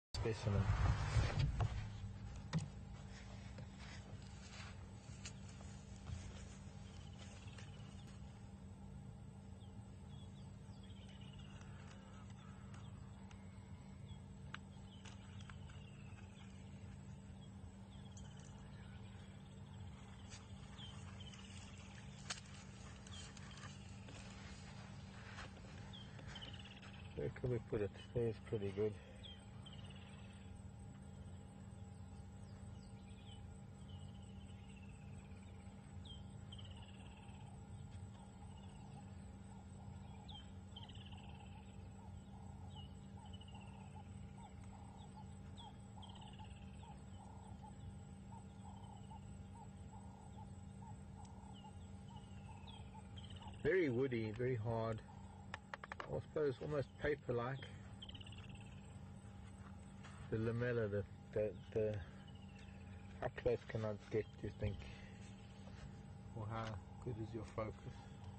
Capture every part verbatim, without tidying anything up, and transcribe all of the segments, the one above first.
specimen. Where can we put it? There's pretty good. Very woody, very hard. I suppose almost paper-like. The lamella, the, the, the, how close can I get, do you think? Or how good is your focus?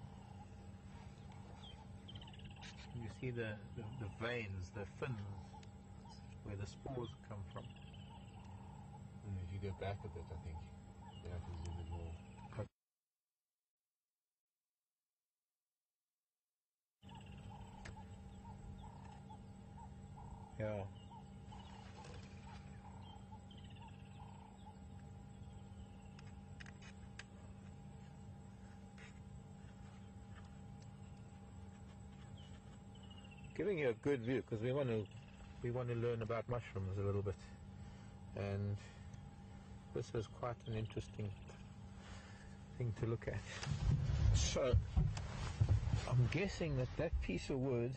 You see the, the, the veins, the fins, where the spores come from. And if you go back a bit, I think, then I can zoom in more. Yeah. Giving you a good view because we want to we want to learn about mushrooms a little bit, and this is quite an interesting thing to look at. So I'm guessing that that piece of wood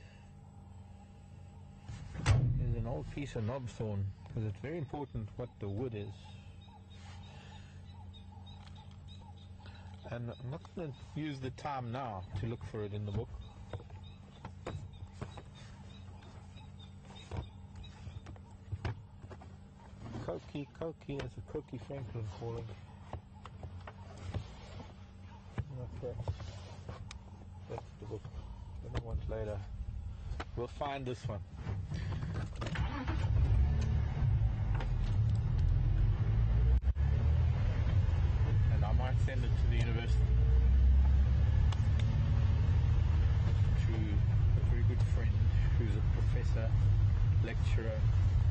is an old piece of knobthorn, because it's very important what the wood is. And I'm not going to use the time now to look for it in the book. Cokie, Cokie, there's a Cokie Franklin calling. Okay, that's the book. The other one's later. We'll find this one. And I might send it to the university to a very good friend who's a professor, lecturer